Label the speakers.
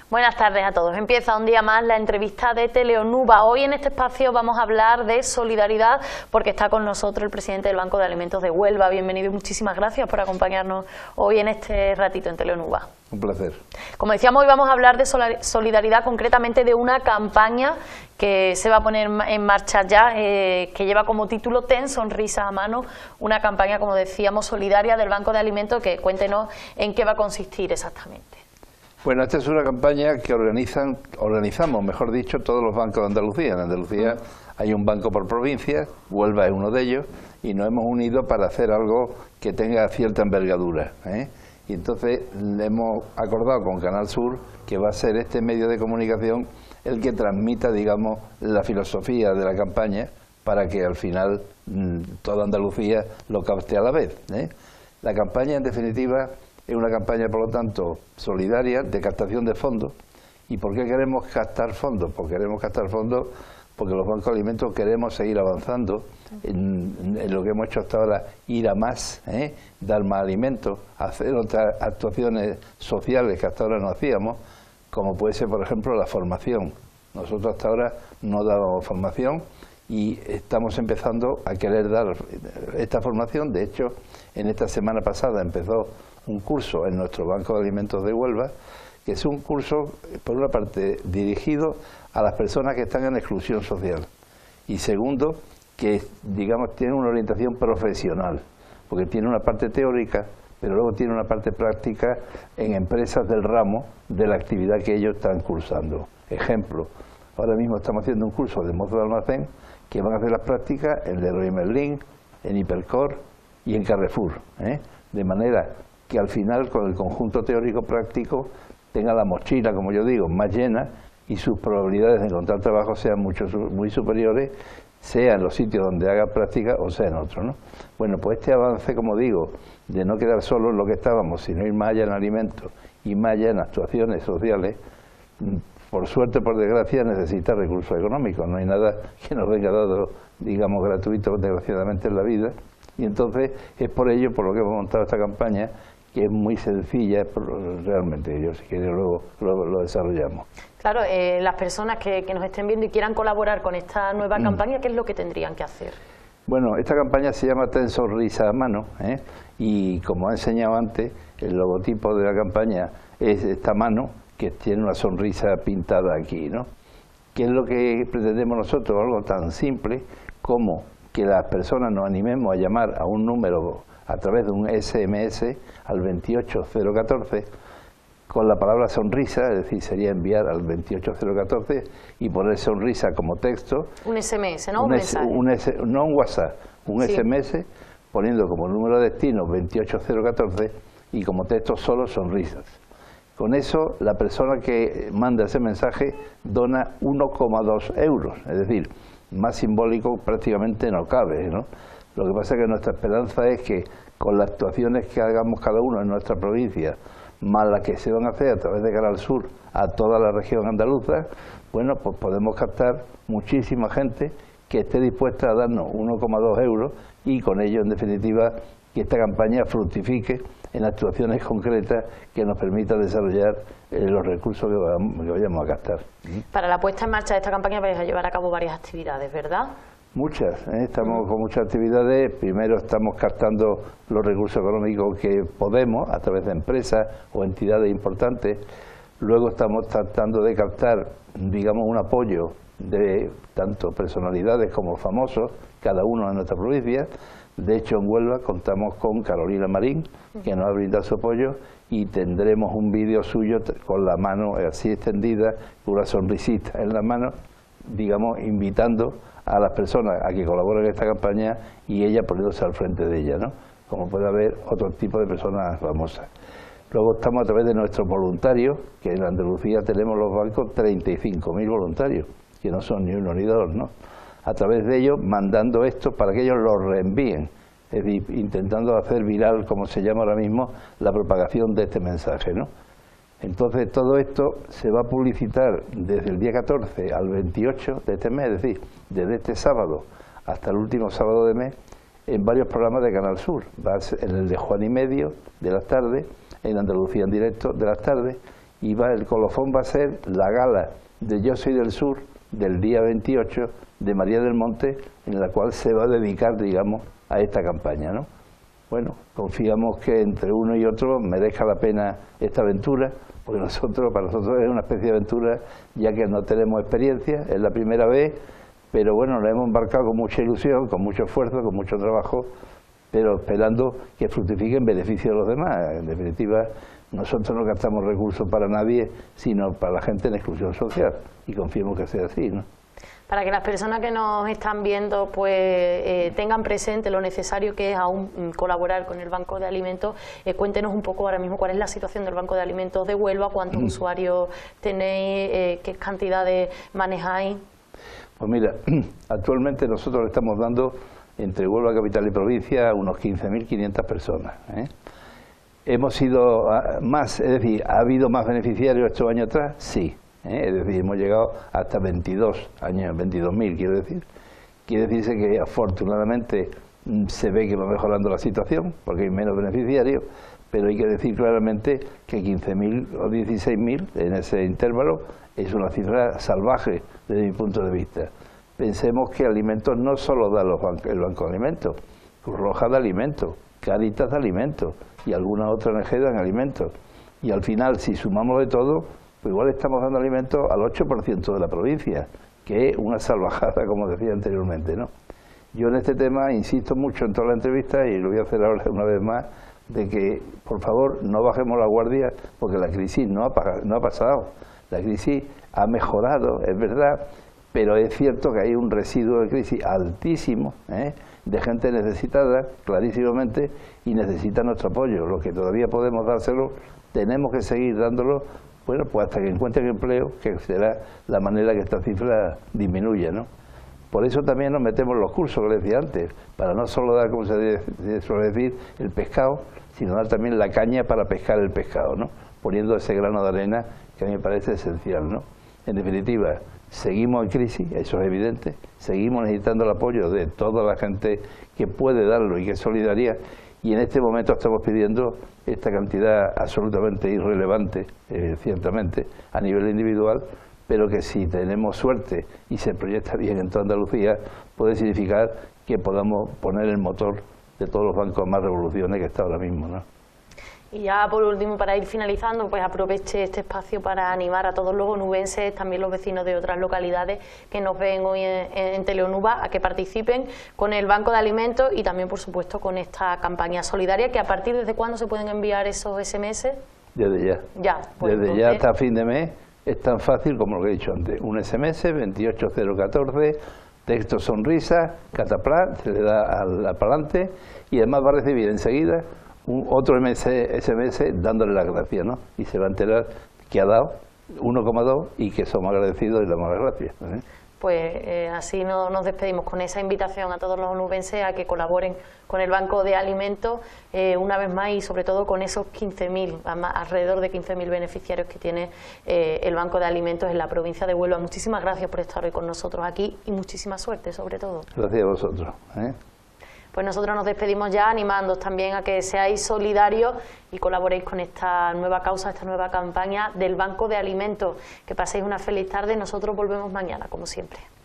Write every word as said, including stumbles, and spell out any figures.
Speaker 1: Buenas tardes a todos. Empieza un día más la entrevista de Teleonuba. Hoy en este espacio vamos a hablar de solidaridad porque está con nosotros el presidente del Banco de Alimentos de Huelva. Bienvenido y muchísimas gracias por acompañarnos hoy en este ratito en Teleonuba.
Speaker 2: Un placer.
Speaker 1: Como decíamos, hoy vamos a hablar de solidaridad, concretamente de una campaña que se va a poner en marcha ya, eh, que lleva como título Ten sonrisa a mano, una campaña, como decíamos, solidaria del Banco de Alimentos, que cuéntenos en qué va a consistir exactamente.
Speaker 2: Bueno, esta es una campaña que organizan, organizamos, mejor dicho, todos los bancos de Andalucía. En Andalucía hay un banco por provincia, Huelva es uno de ellos, y nos hemos unido para hacer algo que tenga cierta envergadura, ¿eh? Y entonces le hemos acordado con Canal Sur que va a ser este medio de comunicación el que transmita, digamos, la filosofía de la campaña para que al final mmm, toda Andalucía lo capte a la vez, ¿eh? La campaña, en definitiva, es una campaña, por lo tanto, solidaria, de captación de fondos. ¿Y por qué queremos captar fondos? Pues queremos captar fondos porque los bancos de alimentos queremos seguir avanzando en, en lo que hemos hecho hasta ahora, ir a más, ¿eh? Dar más alimentos, hacer otras actuaciones sociales que hasta ahora no hacíamos, como puede ser, por ejemplo, la formación. Nosotros hasta ahora no dábamos formación y estamos empezando a querer dar esta formación. De hecho, en esta semana pasada empezó un curso en nuestro Banco de Alimentos de Huelva, que es un curso, por una parte, dirigido a las personas que están en exclusión social, y segundo, que, digamos, tiene una orientación profesional, porque tiene una parte teórica, pero luego tiene una parte práctica en empresas del ramo de la actividad que ellos están cursando. Ejemplo, ahora mismo estamos haciendo un curso de mozo de almacén que van a hacer las prácticas en Leroy Merlin, en Hipercor y en Carrefour, ¿eh? De manera que al final, con el conjunto teórico práctico, tenga la mochila, como yo digo, más llena y sus probabilidades de encontrar trabajo sean mucho, muy superiores, sea en los sitios donde haga práctica o sea en otros, ¿no? Bueno, pues este avance, como digo, de no quedar solo en lo que estábamos, sino ir más allá en alimentos y más allá en actuaciones sociales, por suerte, por desgracia, necesita recursos económicos. No hay nada que nos venga dado, digamos, gratuito, desgraciadamente, en la vida. Y entonces es por ello por lo que hemos montado esta campaña, que es muy sencilla realmente. Yo, si quiere, luego lo, lo desarrollamos. Claro, eh, las personas que, que nos estén viendo y quieran colaborar con esta nueva mm. campaña, ¿qué es lo que tendrían que hacer? Bueno, esta campaña se llama Ten sonrisa a mano, ¿eh? Y como he enseñado antes, el logotipo de la campaña es esta mano que tiene una sonrisa pintada aquí, ¿no? ¿Qué es lo que pretendemos nosotros? Algo tan simple como que las personas nos animemos a llamar a un número a través de un ese eme ese al veintiocho cero catorce con la palabra sonrisa, es decir, sería enviar al veintiocho cero catorce y poner sonrisa como texto. Un ese eme ese, ¿no? Un, un mensaje. Un S, no un WhatsApp, un sí. ese eme ese poniendo como número de destino veintiocho cero catorce y como texto solo sonrisas. Con eso, la persona que manda ese mensaje dona uno coma dos euros, es decir, más simbólico prácticamente no cabe, ¿no? Lo que pasa es que nuestra esperanza es que con las actuaciones que hagamos cada uno en nuestra provincia, más las que se van a hacer a través de Canal Sur a toda la región andaluza, bueno, pues podemos captar muchísima gente que esté dispuesta a darnos uno coma dos euros y con ello, en definitiva, que esta campaña fructifique en actuaciones concretas que nos permitan desarrollar eh, los recursos que, vamos, que vayamos a gastar. Para la puesta en marcha de esta campaña vais a llevar a cabo varias actividades, ¿verdad? Muchas, ¿eh? Estamos con muchas actividades. Primero estamos captando los recursos económicos que podemos a través de empresas o entidades importantes. Luego estamos tratando de captar, digamos, un apoyo de tanto personalidades como famosos, cada uno en nuestra provincia. De hecho, en Huelva contamos con Carolina Marín, que nos ha brindado su apoyo, y tendremos un vídeo suyo con la mano así extendida, una sonrisita en la mano, digamos, invitando a las personas a que colaboren en esta campaña y ella poniéndose al frente de ella, ¿no? Como puede haber otro tipo de personas famosas. Luego estamos a través de nuestros voluntarios, que en Andalucía tenemos los bancos treinta y cinco mil voluntarios, que no son ni uno ni dos, ¿no? A través de ellos mandando esto para que ellos lo reenvíen, es decir, intentando hacer viral, como se llama ahora mismo, la propagación de este mensaje, ¿no? Entonces todo esto se va a publicitar desde el día catorce al veintiocho de este mes, es decir, desde este sábado hasta el último sábado de mes, en varios programas de Canal Sur. Va a ser en el de Juan y Medio de las tardes, en Andalucía en directo de las tardes y va, el colofón va a ser la gala de Yo Soy del Sur del día veintiocho de María del Monte, en la cual se va a dedicar, digamos, a esta campaña, ¿no? Bueno, confiamos que entre uno y otro merezca la pena esta aventura, porque nosotros, para nosotros es una especie de aventura, ya que no tenemos experiencia, es la primera vez, pero bueno, nos hemos embarcado con mucha ilusión, con mucho esfuerzo, con mucho trabajo, pero esperando que fructifique en beneficio de los demás. En definitiva, nosotros no gastamos recursos para nadie, sino para la gente en exclusión social, y confiemos que sea así, ¿no?
Speaker 1: Para que las personas que nos están viendo pues eh, tengan presente lo necesario que es aún colaborar con el Banco de Alimentos, eh, cuéntenos un poco ahora mismo cuál es la situación del Banco de Alimentos de Huelva, cuántos mm. usuarios tenéis, eh, qué cantidades manejáis.
Speaker 2: Pues mira, actualmente nosotros le estamos dando entre Huelva capital y provincia unos quince mil quinientas personas, ¿eh? Hemos sido más, es decir, ¿ha habido más beneficiarios estos años atrás? Sí. ¿Eh? Es decir, hemos llegado hasta veintidós años, veintidós mil, quiero decir. Quiere decirse que afortunadamente se ve que va mejorando la situación, porque hay menos beneficiarios, pero hay que decir claramente que quince mil o dieciséis mil en ese intervalo es una cifra salvaje desde mi punto de vista. Pensemos que alimentos no solo da los bancos, el Banco de Alimentos, Cruz Roja da alimentos, Cáritas da alimentos y alguna otra O N G dan alimentos. Y al final, si sumamos de todo, pues igual estamos dando alimentos al ocho por ciento de la provincia, que es una salvajada, como decía anteriormente, ¿no? Yo en este tema insisto mucho en todas las entrevistas, y lo voy a hacer ahora una vez más, de que, por favor, no bajemos la guardia, porque la crisis no ha, no ha pasado. La crisis ha mejorado, es verdad, pero es cierto que hay un residuo de crisis altísimo, ¿eh?, de gente necesitada, clarísimamente, y necesita nuestro apoyo. Lo que todavía podemos dárselo, tenemos que seguir dándolo, bueno, pues hasta que encuentren empleo, que será la manera que esta cifra disminuya, ¿no? Por eso también nos metemos en los cursos, que les decía antes, para no solo dar, como se suele decir, el pescado, sino dar también la caña para pescar el pescado, ¿no? Poniendo ese grano de arena que a mí me parece esencial, ¿no? En definitiva, seguimos en crisis, eso es evidente, seguimos necesitando el apoyo de toda la gente que puede darlo y que es solidaria, y en este momento estamos pidiendo esta cantidad absolutamente irrelevante, eh, ciertamente, a nivel individual, pero que si tenemos suerte y se proyecta bien en toda Andalucía, puede significar que podamos poner el motor de todos los bancos más revoluciones que está ahora mismo, ¿no?
Speaker 1: Y ya por último, para ir finalizando, pues aproveche este espacio para animar a todos los onubenses, también los vecinos de otras localidades que nos ven hoy en, en Teleonuba, a que participen con el Banco de Alimentos y también, por supuesto, con esta campaña solidaria, que a partir ¿desde cuándo se pueden enviar esos ese eme ese?
Speaker 2: Desde ya.
Speaker 1: Ya. Pues
Speaker 2: Desde
Speaker 1: entonces...
Speaker 2: ya hasta fin de mes es tan fácil como lo que he dicho antes. Un ese eme ese, veintiocho cero catorce, texto sonrisa, cataplan, se le da al palante y además va a recibir enseguida un otro ese eme ese dándole las gracias, ¿no? Y se va a enterar que ha dado uno coma dos y que somos agradecidos y le damos las gracias, ¿eh?
Speaker 1: Pues eh, así no, nos despedimos con esa invitación a todos los onubenses a que colaboren con el Banco de Alimentos eh, una vez más, y sobre todo con esos quince mil, alrededor de quince mil beneficiarios que tiene eh, el Banco de Alimentos en la provincia de Huelva. Muchísimas gracias por estar hoy con nosotros aquí y muchísima suerte, sobre todo.
Speaker 2: Gracias a vosotros, ¿eh?
Speaker 1: Pues nosotros nos despedimos ya, animándoos también a que seáis solidarios y colaboréis con esta nueva causa, esta nueva campaña del Banco de Alimentos. Que paséis una feliz tarde, nosotros volvemos mañana, como siempre.